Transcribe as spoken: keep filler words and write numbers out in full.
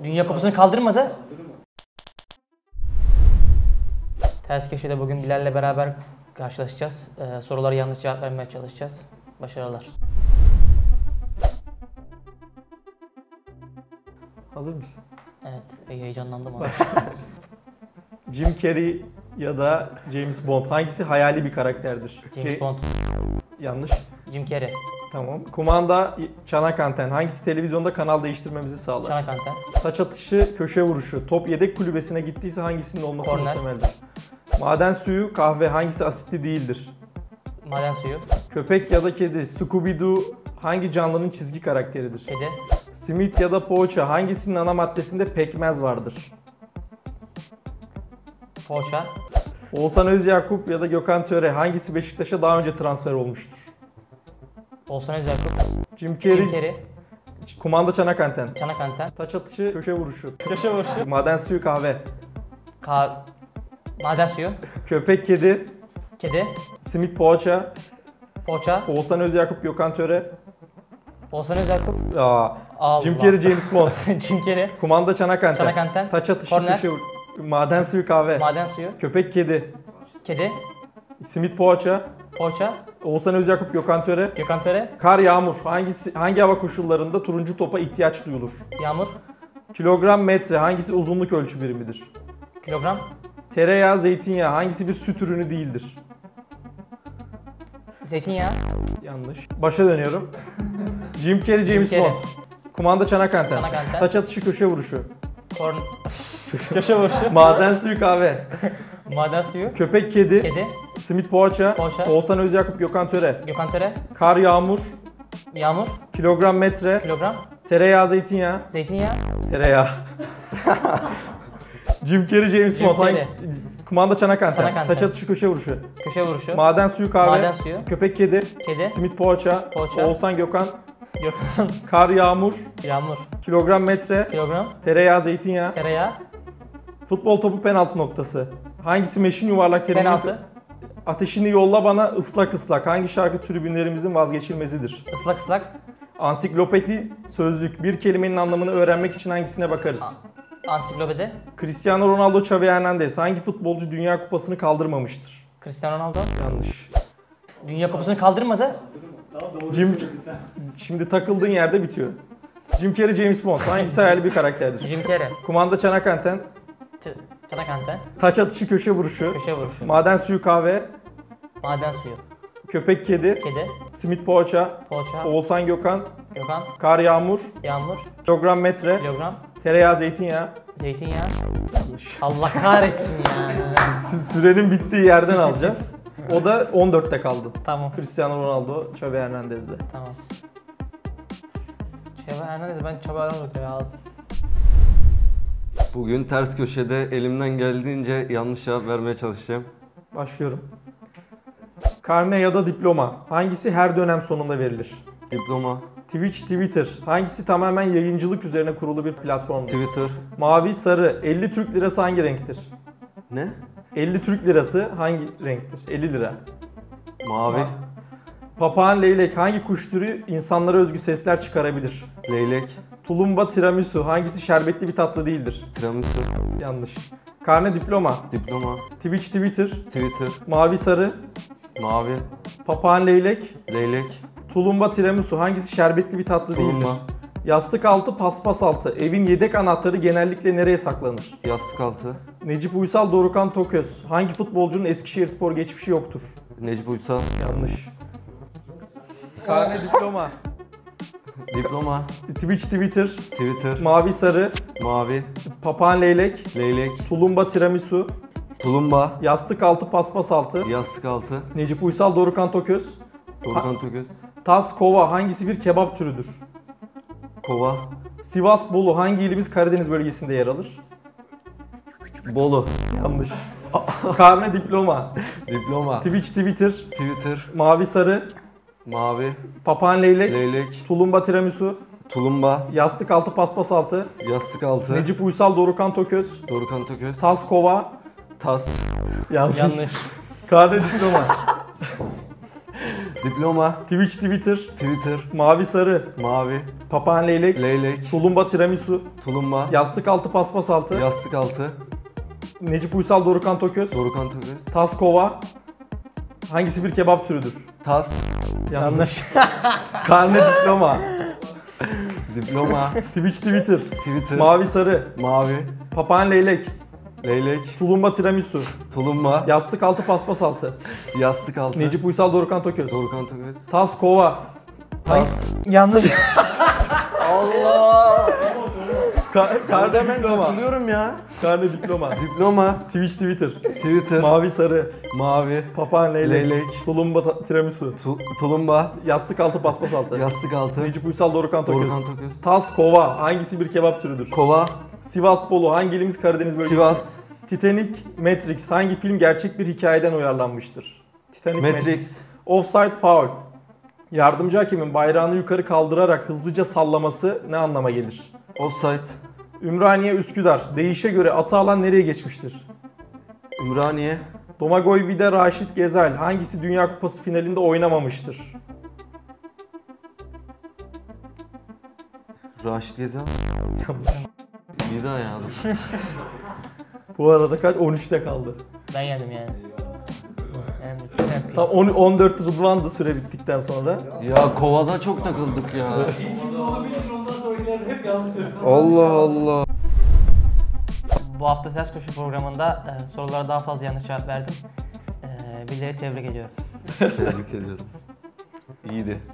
Dünya Kupası'nı kaldırmadı. Ters Köşe'de bugün Bilal'le beraber karşılaşacağız. Ee, sorulara yanlış cevap vermeye çalışacağız. Başarılar. Hazır mısın? Evet, heyecanlandım ama. Jim Carrey ya da James Bond hangisi hayali bir karakterdir? James Ce- Bond. Yanlış. Jim Carrey. Tamam. Kumanda, çanak anten. Hangisi televizyonda kanal değiştirmemizi sağlar? Çanak anten. Taç atışı, köşe vuruşu. Top yedek kulübesine gittiyse hangisinin olması Korner. muhtemeldir? Maden suyu, kahve hangisi asitli değildir? Maden suyu. Köpek ya da kedi. Scooby-Doo hangi canlının çizgi karakteridir? Kedi. Simit ya da poğaça hangisinin ana maddesinde pekmez vardır? Poğaça. Oğuzhan Özyakup ya da Gökhan Töre hangisi Beşiktaş'a daha önce transfer olmuştur? Oğuzhan Özyakup. Jim Carrey, Jim Carrey. kumanda çanak anten. Çanak anten. Taç atışı, köşe vuruşu. Köşe vuruşu. Maden suyu, kahve. Ka Maden suyu. Köpek, kedi. Kedi. Simit, poğaça. Poğaça. Oğuzhan Özyakup, Gökhan Töre. Oğuzhan Özyakup. Aa, Allah. Jim Carrey, James Bond. Jim Carrey. Kumanda çanak anten. Çanak anten. Taç atışı, Korner. köşe vuruşu. Maden suyu, kahve. Maden suyu. Köpek, kedi. Kedi. Simit, poğaça. Poğaça. Oğuzhan Özyakup, Gökhan Töre. Gökhan Töre. Kar, yağmur. Hangisi hangi hava koşullarında turuncu topa ihtiyaç duyulur? Yağmur. Kilogram, metre. Hangisi uzunluk ölçü birimidir? Kilogram. Tereyağı, zeytinyağı. Hangisi bir süt ürünü değildir? Zeytinyağı. Yanlış. Başa dönüyorum. Jim Carrey, James Carrey. Bond. Kumanda çanak anten. Çanak anten. Taç atışı, köşe vuruşu. Korn... Köşe vuruşu. Maden suyu, kahve. Maden suyu. Köpek, kedi. Kedi. Simit, poğaça. Poğaça. Oğuzhan Özyakup, Gökhan Töre. Gökhan Töre. Kar, yağmur. Yağmur. Kilogram, metre. Kilogram. Tereyağı, zeytinyağı. Zeytinyağı. Tereyağı. Jim Carrey, James Jim Bond. Carrey. Hangi- Kumanda çanak anten. Çanak anten. Taç atışı, köşe vuruşu. Köşe vuruşu. Maden suyu, kahve. Maden suyu. Köpek, kedi. Kedi. Simit, poğaça. Poğaça. Oğuzhan, Gökhan. Gökhan. Kar, yağmur. Yağmur. Kilogram, metre. Kilogram. Tereyağı, zeytinyağı. Tereyağı. Futbol topu, penaltı noktası. Hangisi meşin yuvarlak terimi? Penaltı. Ateşini yolla bana ıslak ıslak. Hangi şarkı tribünlerimizin vazgeçilmezidir? Islak ıslak. Ansiklopedi, sözlük. Bir kelimenin anlamını öğrenmek için hangisine bakarız? Ansiklopedi. Cristiano Ronaldo, Xavi Hernandez. Hangi futbolcu Dünya Kupası'nı kaldırmamıştır? Cristiano Ronaldo. Yanlış. Dünya Kupası'nı kaldırmadı. Jim... Şimdi takıldığın yerde bitiyor. Jim Carrey, James Bond. Hangisi hayali bir karakterdir? Jim Carrey. Kumanda çanak anten. Ç- Çanak anten. Taç atışı, köşe vuruşu. Köşe vuruşu. Maden suyu, kahve. Maden suyu. Köpek, kedi. Kedi. Simit, poğaça. Poğaça. Oğuzhan, Gökhan. Gökhan. Kar, yağmur. Yağmur. Kilogram, metre. Kilogram. Tereyağı, zeytinyağı. Zeytinyağı. Yanlış. Allah kahretsin ya. Sü- Sürenin bittiği yerden alacağız. O da on dörtte kaldı. Tamam. Cristiano Ronaldo, Xavi Hernandez'le. Tamam. Çaba Hernandez ben çaba aramadım ya. Bugün ters köşede elimden geldiğince yanlış cevap vermeye çalışacağım. Başlıyorum. Karne ya da diploma. Hangisi her dönem sonunda verilir? Diploma, Twitch, Twitter. Hangisi tamamen yayıncılık üzerine kurulu bir platformdur? Twitter. Mavi, sarı. elli Türk lirası hangi renktir? Ne? elli Türk lirası hangi renktir? elli lira. Mavi, Papağan, leylek. Hangi kuş türü insanlara özgü sesler çıkarabilir? leylek, Tulumba, tiramisu. Hangisi şerbetli bir tatlı değildir? tiramisu, Yanlış. Karne, diploma. diploma, Twitch, Twitter. Twitter, Mavi, sarı. mavi, Papağan, leylek. leylek, Tulumba, tiramisu. Hangisi şerbetli bir tatlı değildir? tulumba, Yastık altı, paspas altı. Evin yedek anahtarı genellikle nereye saklanır? yastık altı, Necip Uysal, Dorukhan Toköz. Hangi futbolcunun Eskişehirspor geçmişi yoktur? Necip Uysal, Yanlış. Karne, diploma. diploma, Twitch, Twitter. Twitter, Mavi, sarı. mavi, Papağan, leylek. leylek, Tulumba, tiramisu. tulumba, Yastık altı, paspas altı. yastık altı, Necip Uysal, Dorukhan Toköz. Dorukhan Togöz, Tas, kova. Hangisi bir kebap türüdür? kova, Sivas, Bolu. Hangi ilimiz Karadeniz bölgesinde yer alır? Bolu, Yanlış. Karne, diploma. diploma, Twitch, Twitter. Twitter, Mavi, sarı. mavi, Papağan, leylek. leylek, Tulumba, tiramisu. tulumba, Yastık altı, paspas altı. yastık altı, Necip Uysal, Dorukhan Toköz. Dorukhan Togöz, Tas, kova. tas, Yanlış. Yanlış. Karne, diploma. Diploma. Twitch Twitter. Twitter. Mavi sarı. Mavi. Papağan leylek. Leylek. Tulumba tiramisu. Tulumba. Yastık altı paspas altı. Yastık altı. Necip Uysal Dorukhan Toköz. Dorukan Tököz. Tas kova. Hangisi bir kebap türüdür? Tas. Yanlış. Karne diploma. Diploma. Twitch Twitter. Twitter. Mavi sarı. Mavi. Papağan leylek. Leylek. Tulumba tiramisu. Tulumba. Yastık altı paspas altı. Yastık altı. Necip Uysal Dorukhan Toköz. Dorukan Tököz. Tas kova. Tas. Yanlış. Allah. Ka karne Kardemen diploma. katılıyorum ya. Karne diploma. Diploma. Twitch Twitter. Twitter. Mavi sarı. Mavi. Papağan leylek. Leylek. Tulumba ta- tiramisu. Tu- tulumba. Yastık altı paspas altı. Yastık altı. Necip Uysal Dorukhan Toköz. Dorukan Tököz. Tas kova. Hangisi bir kebap türüdür? Kova. Sivas Bolu. Hangi ilimiz Karadeniz bölgesi? Sivas. Titanic, Matrix. Hangi film gerçek bir hikayeden uyarlanmıştır? Titanic, Matrix. Offside foul. Yardımcı hakemin bayrağını yukarı kaldırarak hızlıca sallaması ne anlama gelir? Offside. Ümraniye, Üsküdar. Değişe göre atı alan nereye geçmiştir? Ümraniye. Domagoj Vida, Raşit Gezel. Hangisi Dünya Kupası finalinde oynamamıştır? Raşit Gezen. İyi de ayağım. Bu arada kaç? on üçte kaldı. Ben yendim yani. Yani champion. Tam on, on dört Rıdvan'dı süre bittikten sonra. Ya kovada çok takıldık ya. Allah Allah. Bu hafta Ters Köşe programında e, sorulara daha fazla yanlış cevap verdim. E, Birileri tebrik ediyorum. Tebrik ediyorum. İyiydi.